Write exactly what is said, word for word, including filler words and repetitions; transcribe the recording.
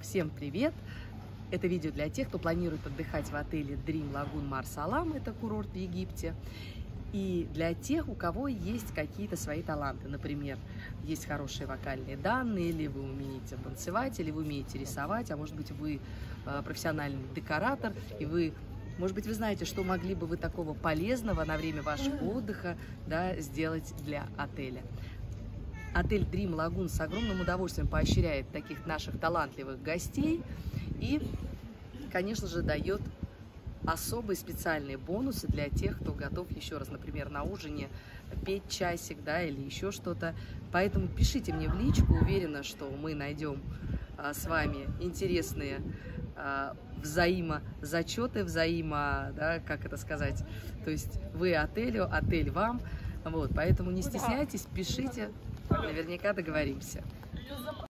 Всем привет! Это видео для тех, кто планирует отдыхать в отеле Dream Lagoon Marsa Alam, это курорт в Египте. И для тех, у кого есть какие-то свои таланты. Например, есть хорошие вокальные данные, или вы умеете танцевать, или вы умеете рисовать, а может быть вы профессиональный декоратор, и вы, может быть, вы знаете, что могли бы вы такого полезного на время вашего отдыха, да, сделать для отеля. Отель Dream Lagoon с огромным удовольствием поощряет таких наших талантливых гостей и, конечно же, дает особые специальные бонусы для тех, кто готов еще раз, например, на ужине петь часик, да, или еще что-то. Поэтому пишите мне в личку, уверена, что мы найдем а, с вами интересные а, взаимозачеты, взаимо, да, как это сказать, то есть вы отелю, отель вам, вот, поэтому не стесняйтесь, пишите, наверняка договоримся.